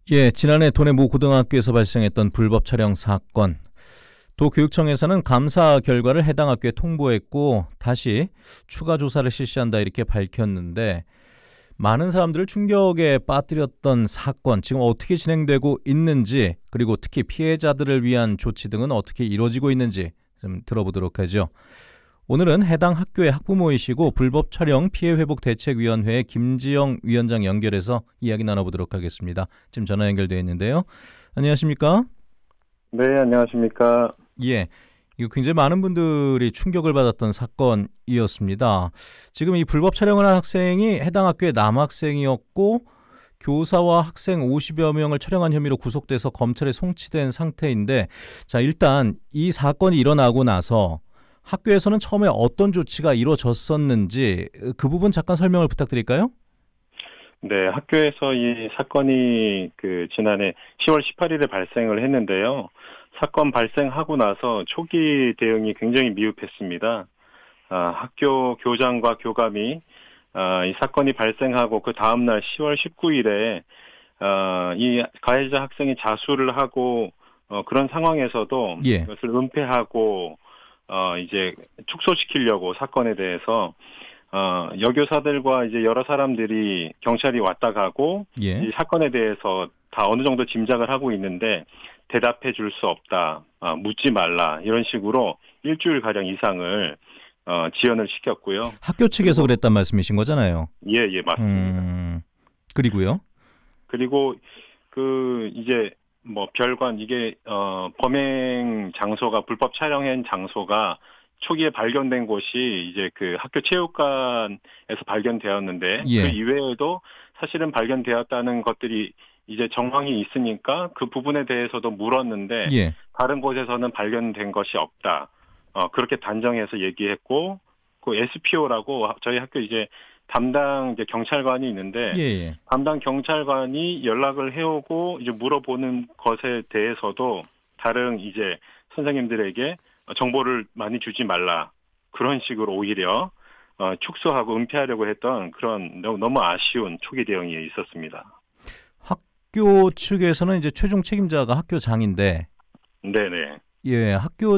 예, 지난해 도내 모 고등학교에서 발생했던 불법 촬영 사건. 도교육청에서는 감사 결과를 해당 학교에 통보했고 다시 추가 조사를 실시한다 이렇게 밝혔는데 많은 사람들을 충격에 빠뜨렸던 사건 지금 어떻게 진행되고 있는지 그리고 특히 피해자들을 위한 조치 등은 어떻게 이루어지고 있는지 좀 들어보도록 하죠. 오늘은 해당 학교의 학부모이시고 불법 촬영 피해회복대책위원회의 김지영 위원장 연결해서 이야기 나눠보도록 하겠습니다. 지금 전화 연결되어 있는데요. 안녕하십니까? 네, 안녕하십니까? 예, 이거 굉장히 많은 분들이 충격을 받았던 사건이었습니다. 지금 이 불법 촬영을 한 학생이 해당 학교의 남학생이었고 교사와 학생 50여 명을 촬영한 혐의로 구속돼서 검찰에 송치된 상태인데 자, 일단 이 사건이 일어나고 나서 학교에서는 처음에 어떤 조치가 이루어졌었는지 그 부분 잠깐 설명을 부탁드릴까요? 네, 학교에서 이 사건이 지난해 10월 18일에 발생을 했는데요. 사건 발생하고 나서 초기 대응이 굉장히 미흡했습니다. 학교 교장과 교감이 이 사건이 발생하고 그 다음날 10월 19일에 이 가해자 학생이 자수를 하고 그런 상황에서도 예. 그것을 은폐하고 이제 축소시키려고 사건에 대해서 여교사들과 이제 여러 사람들이 경찰이 왔다 가고 예. 이 사건에 대해서 다 어느 정도 짐작을 하고 있는데 대답해 줄 수 없다, 묻지 말라 이런 식으로 일주일 가량 이상을 지연을 시켰고요. 학교 측에서 그랬단 말씀이신 거잖아요. 예, 맞습니다. 그리고요? 그리고 이제 별관 이게 범행 장소가 불법 촬영한 장소가 초기에 발견된 곳이 이제 학교 체육관에서 발견되었는데 예. 그 이외에도 사실은 발견되었다는 것들이 이제 정황이 있으니까 그 부분에 대해서도 물었는데 예. 다른 곳에서는 발견된 것이 없다. 그렇게 단정해서 얘기했고 그 SPO라고 저희 학교 이제 담당 이제 경찰관이 있는데 예. 담당 경찰관이 연락을 해오고 이제 물어보는 것에 대해서도 다른 이제 선생님들에게 정보를 많이 주지 말라 그런 식으로 오히려 축소하고 은폐하려고 했던 그런 너무 아쉬운 초기 대응이 있었습니다. 학교 측에서는 이제 최종 책임자가 학교장인데, 네네. 예,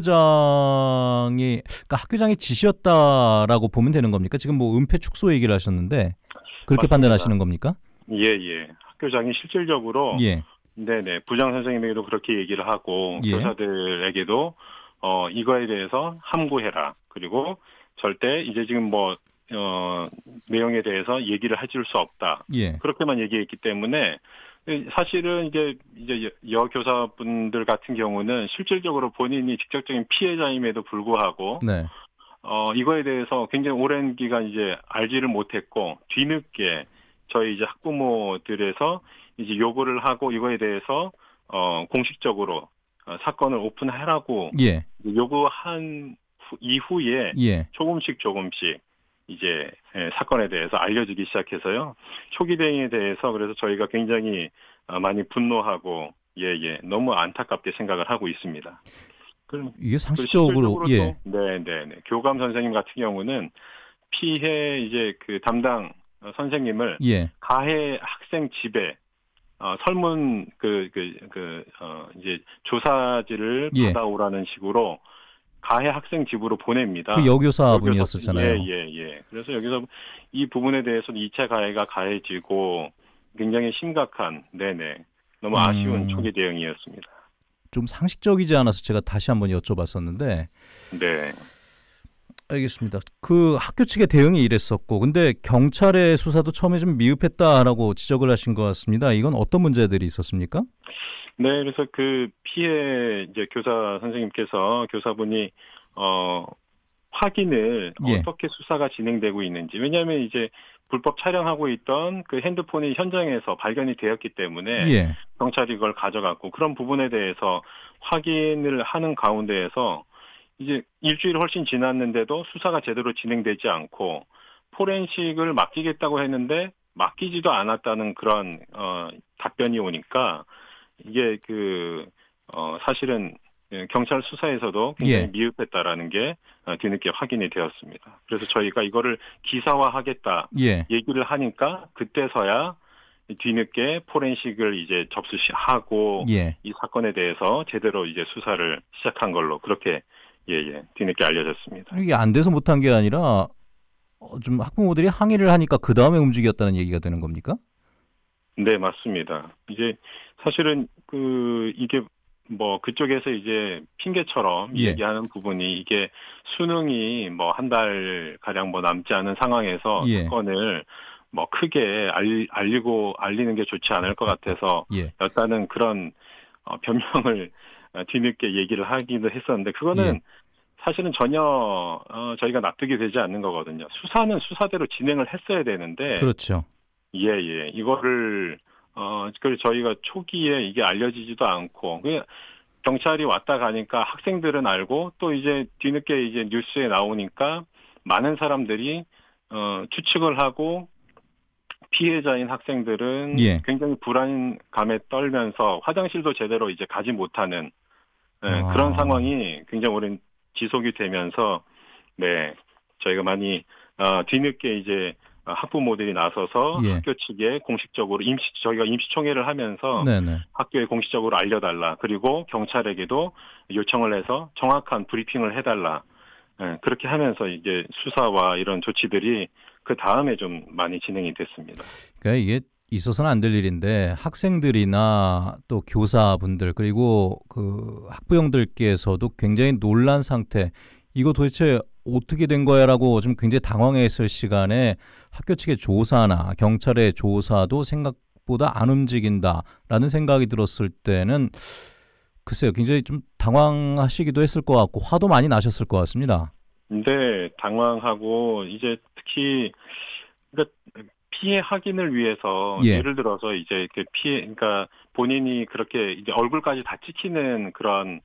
학교장이 지시였다라고 보면 되는 겁니까? 지금 뭐 은폐 축소 얘기를 하셨는데 그렇게 맞습니다. 판단하시는 겁니까? 예. 학교장이 실질적으로 예. 네네 부장 선생님에게도 그렇게 얘기를 하고 예. 교사들에게도 이거에 대해서 함구해라. 그리고 절대 이제 지금 내용에 대해서 얘기를 해줄 수 없다. 예. 그렇게만 얘기했기 때문에 사실은 이제 여교사분들 같은 경우는 실질적으로 본인이 직접적인 피해자임에도 불구하고 네. 이거에 대해서 굉장히 오랜 기간 이제 알지를 못했고 뒤늦게 저희 이제 학부모들에서 이제 요구를 하고 이거에 대해서 공식적으로 사건을 오픈하라고 예. 요구한 이후에 예. 조금씩 이제 사건에 대해서 알려지기 시작해서요. 초기 대응에 대해서 그래서 저희가 굉장히 많이 분노하고 너무 안타깝게 생각을 하고 있습니다. 이게 상식적으로 예. 네. 교감 선생님 같은 경우는 피해 이제 담당 선생님을 예. 가해 학생 집에 설문 이제 조사지를 예. 받아오라는 식으로 가해 학생 집으로 보냅니다. 그 여교사분이었었잖아요. 예. 그래서 여기서 이 부분에 대해서 2차 가해가 가해지고 굉장히 심각한 너무 아쉬운 초기 대응이었습니다. 좀 상식적이지 않아서 제가 다시 한번 여쭤봤었는데. 네. 알겠습니다. 그 학교 측의 대응이 이랬었고, 근데 경찰의 수사도 처음에 좀 미흡했다라고 지적을 하신 것 같습니다. 이건 어떤 문제들이 있었습니까? 네, 그래서 피해 이제 교사분이 확인을 예. 어떻게 수사가 진행되고 있는지. 왜냐하면 이제 불법 촬영하고 있던 그 핸드폰이 현장에서 발견이 되었기 때문에 예. 경찰이 이걸 가져갔고 그런 부분에 대해서 확인을 하는 가운데에서 이제 일주일이 훨씬 지났는데도 수사가 제대로 진행되지 않고 포렌식을 맡기겠다고 했는데 맡기지도 않았다는 그런 답변이 오니까 이게 사실은 경찰 수사에서도 굉장히 미흡했다라는 게 뒤늦게 확인이 되었습니다. 그래서 저희가 이거를 기사화하겠다 얘기를 하니까 그때서야 뒤늦게 포렌식을 이제 접수하고 예. 이 사건에 대해서 제대로 이제 수사를 시작한 걸로 그렇게 뒤늦게 알려졌습니다. 이게 안 돼서 못한 게 아니라 좀 학부모들이 항의를 하니까 그 다음에 움직였다는 얘기가 되는 겁니까? 네, 맞습니다. 이제 사실은 이게 뭐 그쪽에서 이제 핑계처럼 예. 얘기하는 부분이 이게 수능이 뭐 한 달 가량 뭐 남지 않은 상황에서 예. 사건을 뭐 크게 알리는 게 좋지 않을 것 같아서 예. 였다는 그런 변명을 뒤늦게 얘기를 하기도 했었는데 그거는 예. 사실은 전혀 저희가 납득이 되지 않는 거거든요. 수사는 수사대로 진행을 했어야 되는데 그렇죠. 이거를 그래서 저희가 초기에 이게 알려지지도 않고 경찰이 왔다 가니까 학생들은 알고 또 이제 뒤늦게 이제 뉴스에 나오니까 많은 사람들이 추측을 하고 피해자인 학생들은 예. 굉장히 불안감에 떨면서 화장실도 제대로 이제 가지 못하는 그런 상황이 굉장히 오랜 지속이 되면서 저희가 많이 뒤늦게 이제 학부모들이 나서서 예. 학교 측에 공식적으로 저희가 임시총회를 하면서 네네. 학교에 공식적으로 알려달라. 그리고 경찰에게도 요청을 해서 정확한 브리핑을 해달라. 그렇게 하면서 이제 수사와 이런 조치들이 그 다음에 좀 많이 진행이 됐습니다. 그러니까 이게 있어서는 안 될 일인데 학생들이나 또 교사분들 그리고 그 학부형들께서도 굉장히 놀란 상태. 이거 도대체 어떻게 된 거야라고 좀 굉장히 당황했을 시간에 학교 측의 조사나 경찰의 조사도 생각보다 안 움직인다라는 생각이 들었을 때는 글쎄요, 굉장히 좀 당황하시기도 했을 것 같고 화도 많이 나셨을 것 같습니다. 네, 당황하고 이제 특히 그러니까 피해 확인을 위해서 예. 예를 들어서 이제 그러니까 본인이 그렇게 이제 얼굴까지 다 찍히는 그런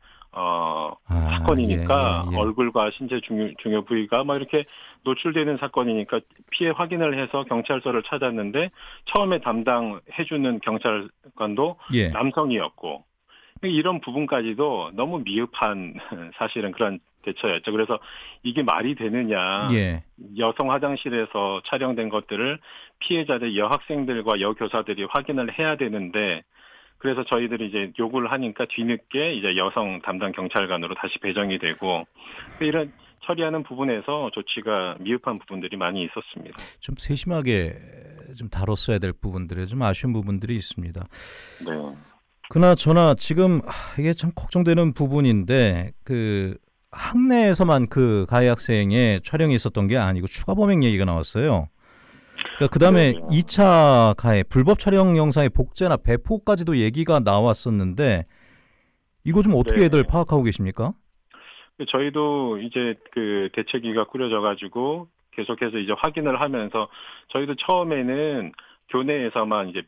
사건이니까 예. 얼굴과 신체 중요 부위가 막 이렇게 노출되는 사건이니까 피해 확인을 해서 경찰서를 찾았는데 처음에 담당해주는 경찰관도 예. 남성이었고 이런 부분까지도 너무 미흡한 사실은 그런 대처였죠. 그래서 이게 말이 되느냐. 예. 여성 화장실에서 촬영된 것들을 피해자들 여학생들과 여교사들이 확인을 해야 되는데 그래서 저희들이 이제 요구를 하니까 뒤늦게 이제 여성 담당 경찰관으로 다시 배정이 되고 이런 처리하는 부분에서 조치가 미흡한 부분들이 많이 있었습니다. 좀 세심하게 좀 다뤘어야 될 부분들에 좀 아쉬운 부분들이 있습니다. 네. 그나저나 지금 이게 참 걱정되는 부분인데 그 학내에서만 그 가해 학생의 촬영이 있었던 게 아니고 추가 범행 얘기가 나왔어요. 그러니까 그다음에 네. 2차 가해 불법 촬영 영상의 복제나 배포까지도 얘기가 나왔었는데 이거 좀 어떻게들 파악하고 계십니까? 저희도 이제 그 대책위가 꾸려져 가지고 계속해서 이제 확인을 하면서 저희도 처음에는 교내에서만 이제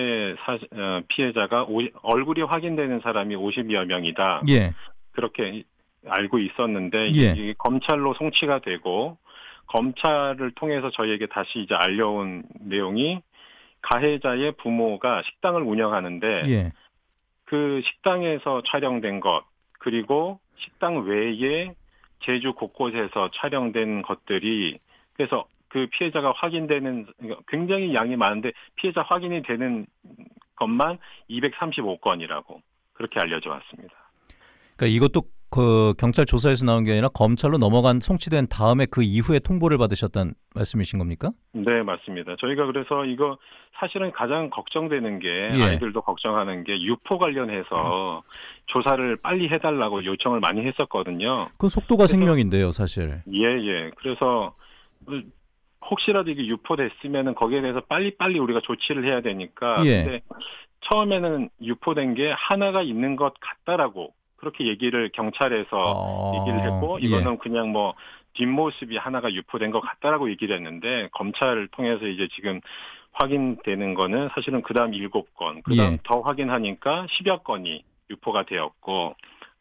피해자가 얼굴이 확인되는 사람이 50여 명이다. 예. 그렇게 알고 있었는데 예. 이게 검찰로 송치가 되고 검찰을 통해서 저희에게 다시 이제 알려온 내용이 가해자의 부모가 식당을 운영하는데 예. 그 식당에서 촬영된 것 그리고 식당 외에 제주 곳곳에서 촬영된 것들이 그래서 그 피해자가 확인되는 굉장히 양이 많은데 피해자 확인이 되는 것만 235건이라고 그렇게 알려져 왔습니다. 그러니까 이것도 그 경찰 조사에서 나온 게 아니라 검찰로 넘어간 송치된 다음에 그 이후에 통보를 받으셨다는 말씀이신 겁니까? 네, 맞습니다. 저희가 그래서 이거 사실은 가장 걱정되는 게 아이들도 걱정하는 게 유포 관련해서 조사를 빨리 해달라고 요청을 많이 했었거든요. 그 속도가 생명인데요, 사실. 예. 그래서 혹시라도 이게 유포됐으면은 거기에 대해서 빨리빨리 우리가 조치를 해야 되니까. 근데 처음에는 유포된 게 하나가 있는 것 같다라고 그렇게 얘기를 경찰에서 얘기를 했고 이거는 그냥 뭐 뒷모습이 하나가 유포된 것 같다라고 얘기를 했는데 검찰을 통해서 이제 지금 확인되는 거는 사실은 그다음 7건, 그다음 더 확인하니까 10여 건이 유포가 되었고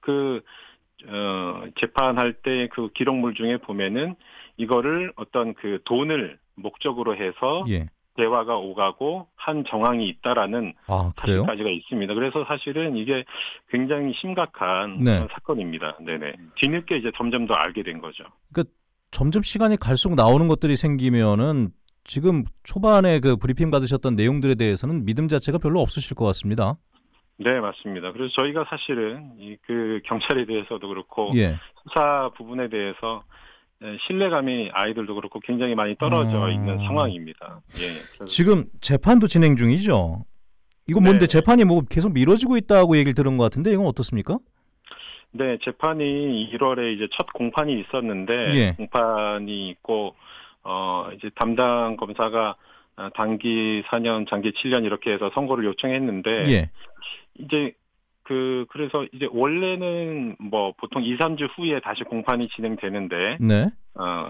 재판할 때 그 기록물 중에 보면은 이거를 어떤 그 돈을 목적으로 해서 대화가 오가고 한 정황이 있다라는 사실까지가 있습니다. 그래서 사실은 이게 굉장히 심각한 그런 사건입니다. 네네. 뒤늦게 이제 점점 더 알게 된 거죠. 그러니까 점점 시간이 갈수록 나오는 것들이 생기면은 지금 초반에 그 브리핑 받으셨던 내용들에 대해서는 믿음 자체가 별로 없으실 것 같습니다. 네, 맞습니다. 그래서 저희가 사실은 그 경찰에 대해서도 그렇고 예. 수사 부분에 대해서 신뢰감이 아이들도 그렇고 굉장히 많이 떨어져 있는 상황입니다. 예. 그래서 지금 재판도 진행 중이죠? 이거 뭔데 네, 재판이 뭐 계속 미뤄지고 있다고 얘기를 들은 것 같은데 이건 어떻습니까? 네, 재판이 1월에 이제 첫 공판이 있었는데 예. 공판이 있고 이제 담당 검사가 단기 4년, 장기 7년 이렇게 해서 선고를 요청했는데 예. 이제 그래서 이제 원래는 뭐 보통 2, 3주 후에 다시 공판이 진행되는데 네. 어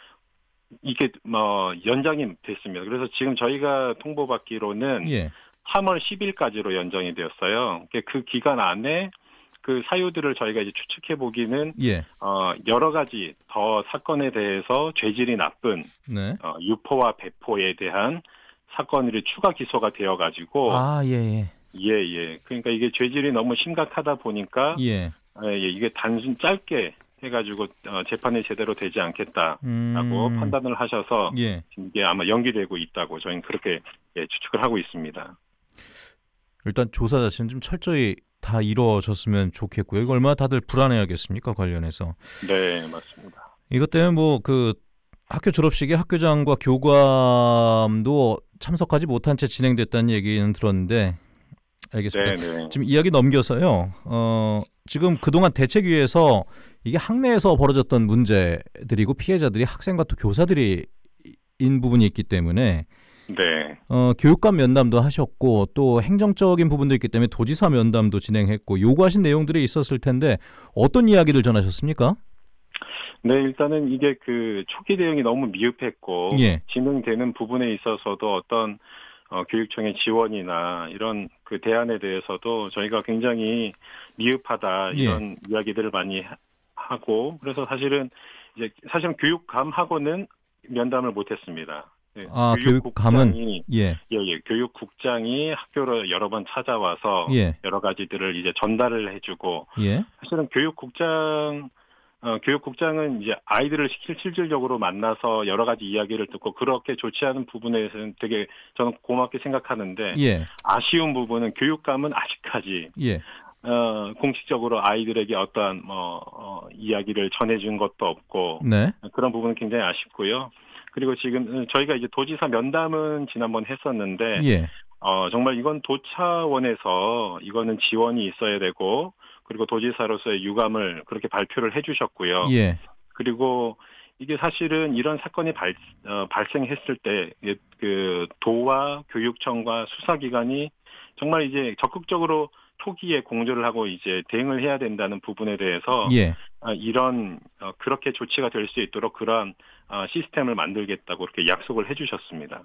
이게 뭐 연장이 됐습니다. 그래서 지금 저희가 통보받기로는 예. 3월 10일까지로 연장이 되었어요. 그 기간 안에 그 사유들을 저희가 이제 추측해 보기는 예. 여러 가지 더 사건에 대해서 죄질이 나쁜 네. 유포와 배포에 대한 사건들이 추가 기소가 되어 가지고 아, 예, 예. 그러니까 이게 죄질이 너무 심각하다 보니까 예. 예. 이게 단순 짧게 해가지고 재판이 제대로 되지 않겠다라고 판단을 하셔서 예. 이게 아마 연기되고 있다고 저희는 그렇게 추측을 하고 있습니다. 일단 조사 자체는 좀 철저히 다 이루어졌으면 좋겠고요. 이거 얼마나 다들 불안해하겠습니까, 관련해서. 네, 맞습니다. 이것 때문에 뭐 그 학교 졸업식에 학교장과 교감도 참석하지 못한 채 진행됐다는 얘기는 들었는데 알겠습니다. 네. 지금 이야기 넘겨서요. 지금 그동안 대책위에서 이게 학내에서 벌어졌던 문제들이고 피해자들이 학생과 또 교사들이 인 부분이 있기 때문에 네. 교육감 면담도 하셨고 또 행정적인 부분도 있기 때문에 도지사 면담도 진행했고 요구하신 내용들이 있었을 텐데 어떤 이야기를 전하셨습니까? 네, 일단은 이게 그 초기 대응이 너무 미흡했고 예. 진행되는 부분에 있어서도 어떤 교육청의 지원이나 이런 그 대안에 대해서도 저희가 굉장히 미흡하다 이런 이야기들을 많이 하고 그래서 사실은 교육감하고는 면담을 못했습니다. 네, 아, 교육감은 예. 교육국장이 학교로 여러 번 찾아와서 예. 여러 가지들을 이제 전달을 해주고 예. 사실은 교육국장은 이제 아이들을 실질적으로 만나서 여러 가지 이야기를 듣고 그렇게 좋지 않은 부분에 대해서는 되게 저는 고맙게 생각하는데 예. 아쉬운 부분은 교육감은 아직까지 예. 공식적으로 아이들에게 어떠한 이야기를 전해준 것도 없고 네. 그런 부분은 굉장히 아쉽고요. 그리고 지금 저희가 이제 도지사 면담은 지난번 했었는데 예. 정말 이건 도 차원에서 이거는 지원이 있어야 되고 그리고 도지사로서의 유감을 그렇게 발표를 해주셨고요. 예. 그리고 이게 사실은 이런 사건이 발생했을 때 그 도와 교육청과 수사기관이 정말 이제 적극적으로 초기에 공조를 하고 이제 대응을 해야 된다는 부분에 대해서 예. 이런 그렇게 조치가 될 수 있도록 그러한 시스템을 만들겠다고 그렇게 약속을 해주셨습니다.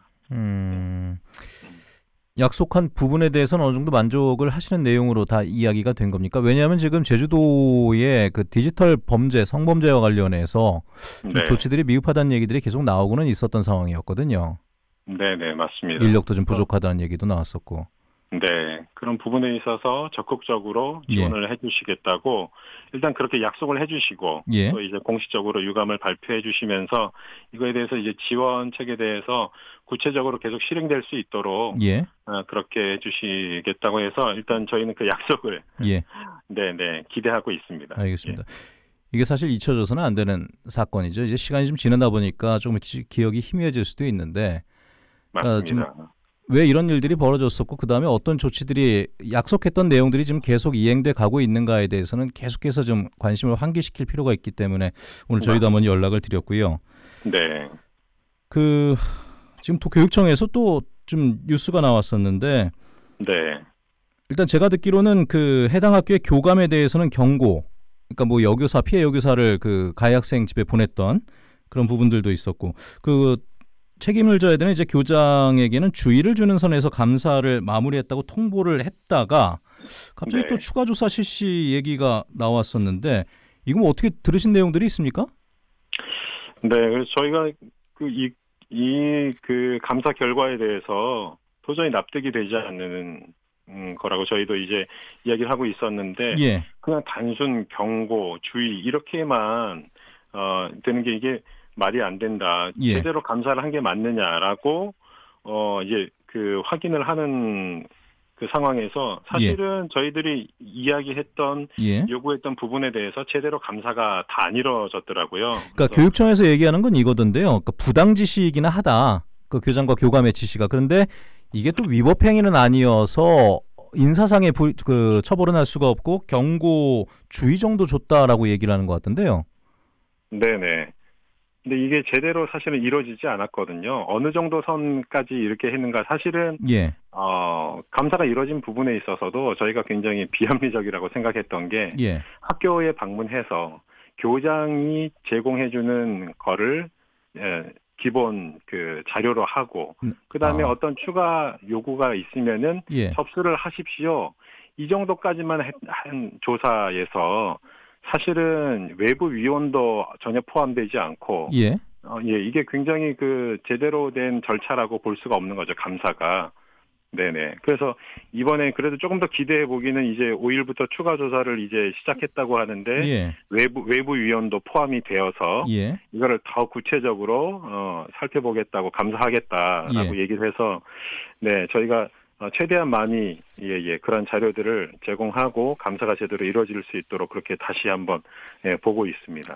약속한 부분에 대해서는 어느 정도 만족을 하시는 내용으로 다 이야기가 된 겁니까? 왜냐하면 지금 제주도의 그 디지털 범죄, 성범죄와 관련해서 좀 조치들이 미흡하다는 얘기들이 계속 나오고는 있었던 상황이었거든요. 네, 맞습니다. 인력도 좀 부족하다는 얘기도 나왔었고. 네, 그런 부분에 있어서 적극적으로 지원을 해주시겠다고 일단 그렇게 약속을 해주시고 또 이제 공식적으로 유감을 발표해 주시면서 이거에 대해서 이제 지원책에 대해서 구체적으로 계속 실행될 수 있도록 그렇게 해주시겠다고 해서 일단 저희는 그 약속을 네, 기대하고 있습니다. 알겠습니다. 이게 사실 잊혀져서는 안 되는 사건이죠. 이제 시간이 좀 지나다 보니까 조금 기억이 희미해질 수도 있는데 맞습니다. 왜 이런 일들이 벌어졌었고 그다음에 어떤 조치들이 약속했던 내용들이 지금 계속 이행돼 가고 있는가에 대해서는 계속해서 좀 관심을 환기시킬 필요가 있기 때문에 오늘 저희도 한번 연락을 드렸고요. 네. 지금 도교육청에서 또 좀 뉴스가 나왔었는데 일단 제가 듣기로는 그 해당 학교의 교감에 대해서는 경고, 그러니까 뭐 피해 여교사를 그 가해 학생 집에 보냈던 그런 부분들도 있었고 책임을 져야 되는 이제 교장에게는 주의를 주는 선에서 감사를 마무리했다고 통보를 했다가 갑자기 또 추가 조사 실시 얘기가 나왔었는데 이거 뭐 어떻게 들으신 내용들이 있습니까? 네, 그래서 저희가 그 감사 결과에 대해서 도저히 납득이 되지 않는 거라고 저희도 이제 이야기를 하고 있었는데 그냥 단순 경고, 주의 이렇게만 되는 게 이게 말이 안 된다. 예. 제대로 감사를 한 게 맞느냐라고 이제 그 확인을 하는 그 상황에서 사실은 저희들이 이야기했던 예. 요구했던 부분에 대해서 제대로 감사가 다 안 이루어졌더라고요. 그러니까 교육청에서 얘기하는 건 이거던데요. 그러니까 부당 지시이기는 하다. 그 교장과 교감의 지시가. 그런데 이게 또 위법 행위는 아니어서 인사상의 그 처벌은 할 수가 없고 경고 주의 정도 줬다라고 얘기를 하는 것 같던데요. 네네. 근데 이게 제대로 사실은 이루어지지 않았거든요. 어느 정도 선까지 이렇게 했는가. 사실은 예. 감사가 이루어진 부분에 있어서도 저희가 굉장히 비합리적이라고 생각했던 게 예. 학교에 방문해서 교장이 제공해주는 거를 기본 그 자료로 하고 그다음에 어떤 추가 요구가 있으면은 예. 접수를 하십시오. 이 정도까지만 한 조사에서 사실은 외부 위원도 전혀 포함되지 않고 예. 이게 굉장히 그 제대로 된 절차라고 볼 수가 없는 거죠. 감사가. 네네. 그래서 이번에 그래도 조금 더 기대해 보기는 이제 5일부터 추가 조사를 이제 시작했다고 하는데 예. 외부 위원도 포함이 되어서 예. 이거를 더 구체적으로 살펴보겠다고 감사하겠다라고 예. 얘기를 해서 네 저희가 최대한 많이 그런 자료들을 제공하고 감사가 제대로 이루어질 수 있도록 그렇게 다시 한번 보고 있습니다.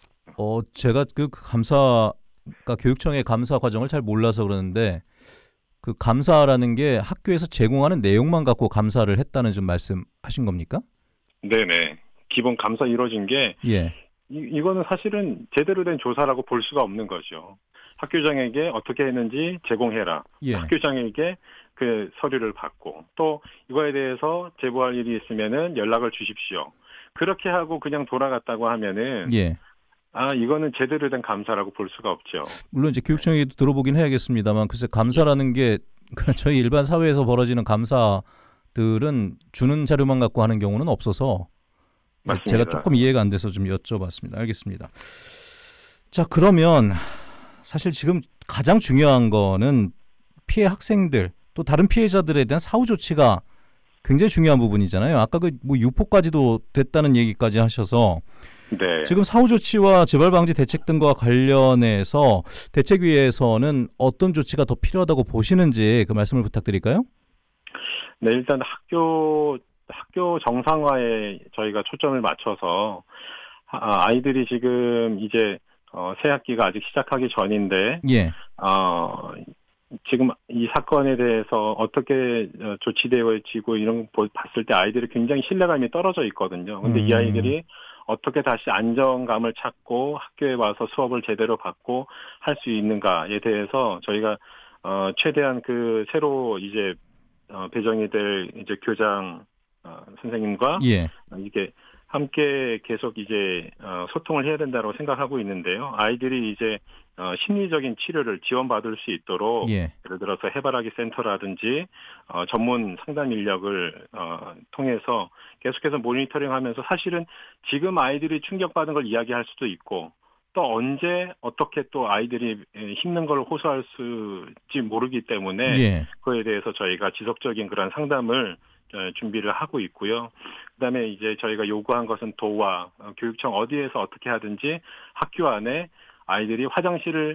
제가 그 감사 그러니까 교육청의 감사 과정을 잘 몰라서 그러는데 그 감사라는 게 학교에서 제공하는 내용만 갖고 감사를 했다는 좀 말씀하신 겁니까? 네네. 기본 감사 이루어진 게 예. 이거는 사실은 제대로 된 조사라고 볼 수가 없는 거죠. 학교장에게 어떻게 했는지 제공해라. 예. 학교장에게 그 서류를 받고 또 이거에 대해서 제보할 일이 있으면은 연락을 주십시오. 그렇게 하고 그냥 돌아갔다고 하면은 예. 이거는 제대로 된 감사라고 볼 수가 없죠. 물론 이제 교육청에도 들어보긴 해야겠습니다만 글쎄 감사라는 게 저희 일반 사회에서 벌어지는 감사들은 주는 자료만 갖고 하는 경우는 없어서 맞습니다. 제가 조금 이해가 안 돼서 좀 여쭤봤습니다. 알겠습니다. 자, 그러면 사실 지금 가장 중요한 거는 피해 학생들 또 다른 피해자들에 대한 사후 조치가 굉장히 중요한 부분이잖아요. 아까 그 뭐 유포까지도 됐다는 얘기까지 하셔서 네. 지금 사후 조치와 재발 방지 대책 등과 관련해서 대책위에서는 어떤 조치가 더 필요하다고 보시는지 그 말씀을 부탁드릴까요? 네, 일단 학교 정상화에 저희가 초점을 맞춰서 아이들이 지금 이제 새 학기가 아직 시작하기 전인데 예. 지금 이 사건에 대해서 어떻게 조치되어지고 이런 거 봤을 때 아이들이 굉장히 신뢰감이 떨어져 있거든요. 근데 이 아이들이 어떻게 다시 안정감을 찾고 학교에 와서 수업을 제대로 받고 할 수 있는가에 대해서 저희가 최대한 그 새로 이제 배정이 될 이제 교장 선생님과 예. 이게 함께 계속 이제 소통을 해야 된다고 생각하고 있는데요. 아이들이 이제 심리적인 치료를 지원받을 수 있도록 예. 예를 들어서 해바라기 센터라든지 전문 상담 인력을 통해서 계속해서 모니터링하면서 사실은 지금 아이들이 충격받은 걸 이야기할 수도 있고 또 언제 어떻게 또 아이들이 힘든 걸 호소할 수지 모르기 때문에 예. 그거에 대해서 저희가 지속적인 그런 상담을 준비를 하고 있고요. 그다음에 이제 저희가 요구한 것은 도와 교육청 어디에서 어떻게 하든지 학교 안에 아이들이 화장실을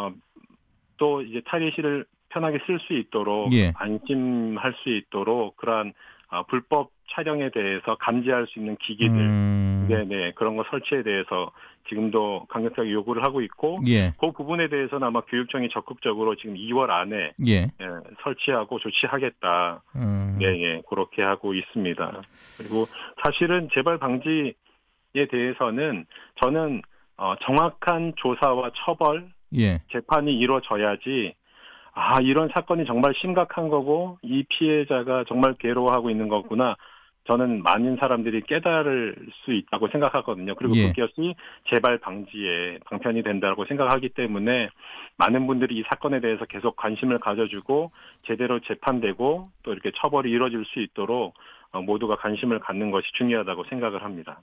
또 이제 탈의실을 편하게 쓸 수 있도록 예. 안심할 수 있도록 그러한 불법 촬영에 대해서 감지할 수 있는 기기들, 네네 그런 거 설치에 대해서 지금도 강력하게 요구를 하고 있고, 예. 그 부분에 대해서는 아마 교육청이 적극적으로 지금 2월 안에 예. 설치하고 조치하겠다, 네, 그렇게 하고 있습니다. 그리고 사실은 재발 방지에 대해서는 저는 정확한 조사와 처벌, 예. 재판이 이루어져야지. 이런 사건이 정말 심각한 거고 이 피해자가 정말 괴로워하고 있는 거구나. 저는 많은 사람들이 깨달을 수 있다고 생각하거든요. 그리고 예. 그것이 재발 방지에 방편이 된다고 생각하기 때문에 많은 분들이 이 사건에 대해서 계속 관심을 가져주고 제대로 재판되고 또 이렇게 처벌이 이루어질 수 있도록 모두가 관심을 갖는 것이 중요하다고 생각을 합니다.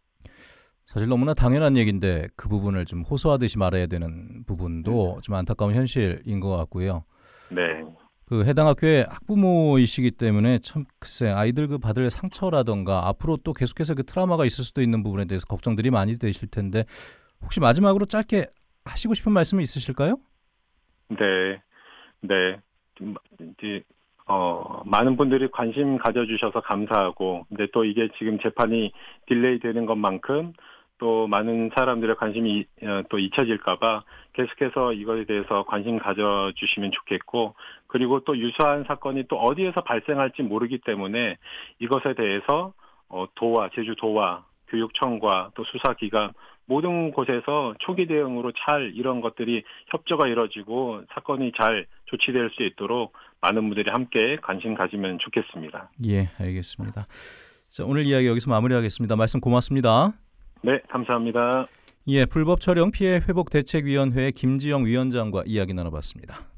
사실 너무나 당연한 얘기인데 그 부분을 좀 호소하듯이 말해야 되는 부분도 좀 안타까운 현실인 것 같고요. 네. 그 해당 학교의 학부모이시기 때문에 참 글쎄 아이들 그 받을 상처라던가 앞으로 또 계속해서 그 트라우마가 있을 수도 있는 부분에 대해서 걱정들이 많이 되실 텐데 혹시 마지막으로 짧게 하시고 싶은 말씀이 있으실까요? 네, 네. 이제 많은 분들이 관심 가져주셔서 감사하고, 근데 또 이게 지금 재판이 딜레이 되는 것만큼 또 많은 사람들의 관심이 또 잊혀질까봐 계속해서 이것에 대해서 관심 가져주시면 좋겠고, 그리고 또 유사한 사건이 또 어디에서 발생할지 모르기 때문에 이것에 대해서 제주도와 교육청과 또 수사기관 모든 곳에서 초기 대응으로 잘 이런 것들이 협조가 이루어지고 사건이 잘 조치될 수 있도록 많은 분들이 함께 관심 가지면 좋겠습니다. 예, 알겠습니다. 자, 오늘 이야기 여기서 마무리하겠습니다. 말씀 고맙습니다. 네, 감사합니다. 예, 불법 촬영 피해 회복 대책위원회 김지영 위원장과 이야기 나눠봤습니다.